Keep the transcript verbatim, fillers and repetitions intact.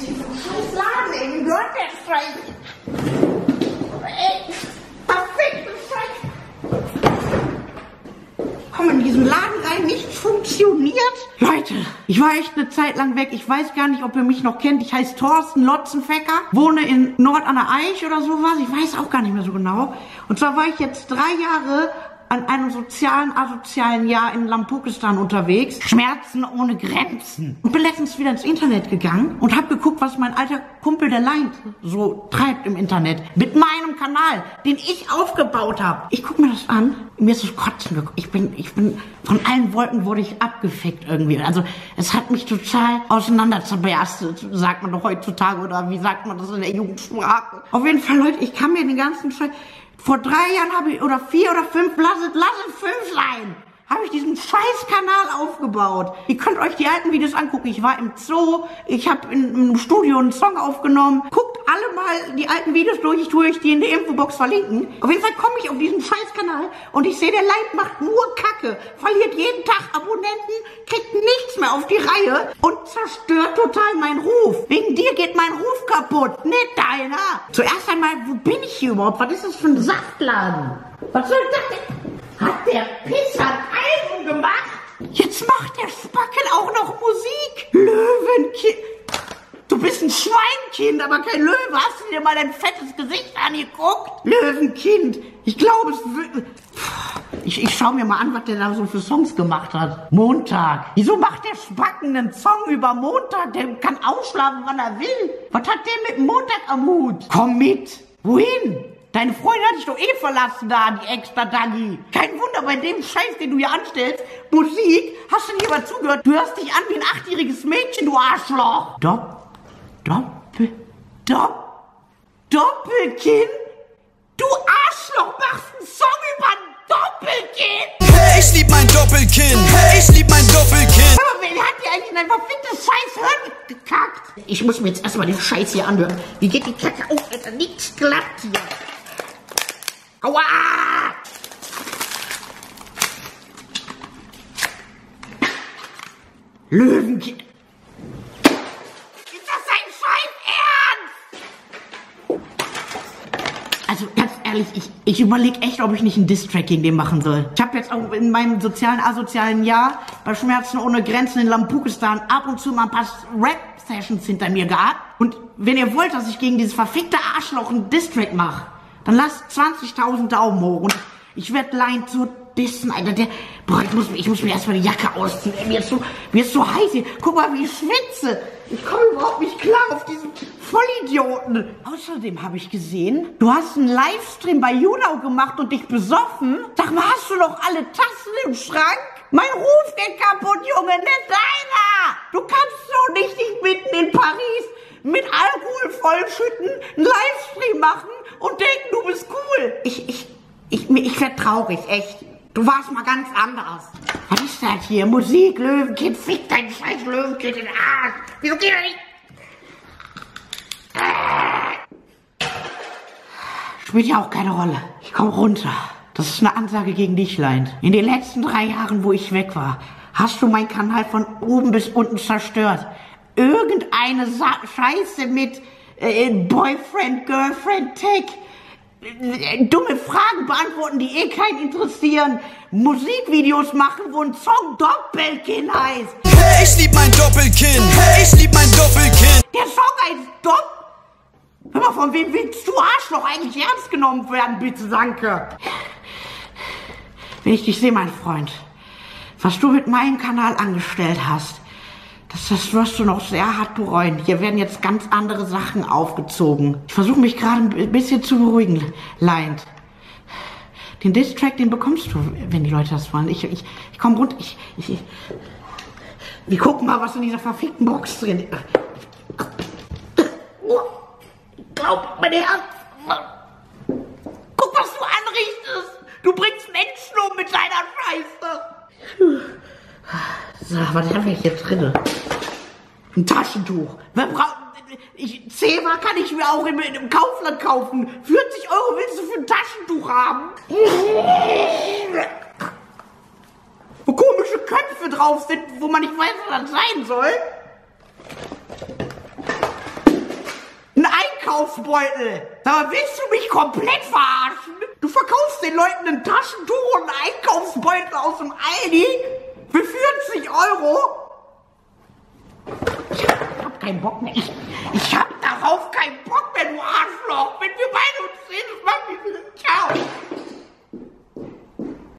diesem scheiß Laden, ey, wie gehört der Scheiß? Ey, perfekte Scheiß. Komm in diesen Laden rein, nichts funktioniert. Leute, ich war echt eine Zeit lang weg. Ich weiß gar nicht, ob ihr mich noch kennt. Ich heiße Thorsten Lotzenfecker, wohne in Nord an der Eich oder sowas. Ich weiß auch gar nicht mehr so genau. Und zwar war ich jetzt drei Jahre an einem sozialen, asozialen Jahr in Lampukistan unterwegs. Schmerzen ohne Grenzen. Und bin letztens wieder ins Internet gegangen und habe geguckt, was mein alter Kumpel, der Leint, so treibt im Internet. Mit meinem Kanal, den ich aufgebaut habe. Ich guck mir das an. Mir ist das Kotzen gekommen. Ich bin, ich bin, von allen Wolken wurde ich abgefickt irgendwie. Also, es hat mich total auseinanderzerbärstet, sagt man doch heutzutage, oder wie sagt man das in der Jugendsprache? Auf jeden Fall, Leute, ich kann mir den ganzen Scheiß... Vor drei Jahren habe ich, oder vier oder fünf, lasset, lasset fünf sein, habe ich diesen scheiß Kanal aufgebaut. Ihr könnt euch die alten Videos angucken. Ich war im Zoo, ich habe in einem Studio einen Song aufgenommen. Guckt alle mal die alten Videos durch, ich tue euch die in der Infobox verlinken. Auf jeden Fall komme ich auf diesen scheiß Kanal und ich sehe, der Leid macht nur Kacke, verliert jeden Tag Abonnenten, kriegt nichts mehr auf die Reihe und zerstört total meinen Ruf. Wegen dir geht mein Ruf kaputt, nicht deiner. Zuerst einmal, wo bin ich hier überhaupt? Was ist das für ein Saftladen? Was soll das denn? Hat der Pisser ein Album gemacht? Jetzt macht der Spackel auch noch Musik. Löwenkind. Du bist ein Schweinkind, aber kein Löwe. Hast du dir mal dein fettes Gesicht angeguckt? Löwenkind. Ich glaube, es wird... Ich, ich schau mir mal an, was der da so für Songs gemacht hat. Montag. Wieso macht der Spacken einen Song über Montag? Der kann ausschlafen, wann er will. Was hat der mit Montag am Hut? Komm mit. Wohin? Deine Freundin hat dich doch eh verlassen da, die extra Dagi. Kein Wunder, bei dem Scheiß, den du hier anstellst. Musik, hast du dir mal zugehört? Du hörst dich an wie ein achtjähriges Mädchen, du Arschloch. Dopp, Doppel, Dopp, Doppelkinn? Du Arschloch, machst einen Song über ein Doppelkinn? Hey, ich lieb mein Doppelkinn. Hey, ich lieb mein Doppelkinn. Aber wer hat dir eigentlich in ein verficktes Scheiß Hirn gekackt? Ich muss mir jetzt erstmal den Scheiß hier anhören. Wie geht die Kacke auf, Alter? Nichts glatt hier. Aua! Löwenkind. Ist das dein Scheiß Ernst? Also ganz ehrlich, ich, ich überlege echt, ob ich nicht ein Diss-Track gegen den machen soll. Ich habe jetzt auch in meinem sozialen, asozialen Jahr bei Schmerzen ohne Grenzen in Lampukistan ab und zu mal ein paar Rap-Sessions hinter mir gehabt. Und wenn ihr wollt, dass ich gegen dieses verfickte Arschloch einen Diss-Track mache, dann lasst zwanzigtausend Daumen hoch und ich werde Leint so dissen, Alter. Der, boah, ich muss, ich muss mir erstmal die Jacke ausziehen. Ey, mir ist so, mir ist so heiß hier. Guck mal, wie ich schwitze. Ich komme überhaupt nicht klar auf diesen Vollidioten. Außerdem habe ich gesehen, du hast einen Livestream bei YouNow gemacht und dich besoffen. Sag mal, hast du noch alle Tassen im Schrank? Mein Ruf geht kaputt, Junge, nicht deiner. Du kannst doch nicht dich mitten in Paris mit Alkohol vollschütten, einen Livestream machen und denken, du bist cool. Ich, ich, ich, ich werd traurig, echt. Du warst mal ganz anders. Was ist das hier? Musik, Löwenkind, fick dein scheiß Löwenkind in den Arsch. Wieso geht er nicht? Spielt ja auch keine Rolle. Ich komm runter. Das ist eine Ansage gegen dich, Leint. In den letzten drei Jahren, wo ich weg war, hast du meinen Kanal von oben bis unten zerstört. Irgendeine Sa Scheiße mit äh, Boyfriend, Girlfriend, Tag, äh, dumme Fragen beantworten, die eh keinen interessieren, Musikvideos machen, wo ein Song Doppelkinn heißt. Hey, ich lieb mein Doppelkinn. Hey, ich lieb mein Doppelkinn. Der Song heißt Dopp. Hör mal, von wem willst du Arschloch eigentlich ernst genommen werden, bitte, danke. Wenn ich dich sehe, mein Freund, was du mit meinem Kanal angestellt hast, Das, das wirst du noch sehr hart bereuen. Hier werden jetzt ganz andere Sachen aufgezogen. Ich versuche mich gerade ein bisschen zu beruhigen, Leint. Den Diss-Track, den bekommst du, wenn die Leute das wollen. Ich, ich, ich komme runter. Ich, ich, ich, wir gucken mal, was in dieser verfickten Box drin ist. Glaub mein Herz. Guck, was du anrichtest. Du bringst Menschen um mit deiner Scheiße. So, was haben wir hier drin? Ein Taschentuch. Wer braucht... Ich, Zewa kann ich mir auch im, im Kaufland kaufen. vierzig Euro willst du für ein Taschentuch haben? Wo komische Köpfe drauf sind, wo man nicht weiß, was das sein soll. Einkaufsbeutel. Sag mal, willst du mich komplett verarschen? Du verkaufst den Leuten ein Taschentuch und einen Einkaufsbeutel aus dem Aldi für vierzig Euro? Ich hab keinen Bock mehr. Ich, ich hab darauf keinen Bock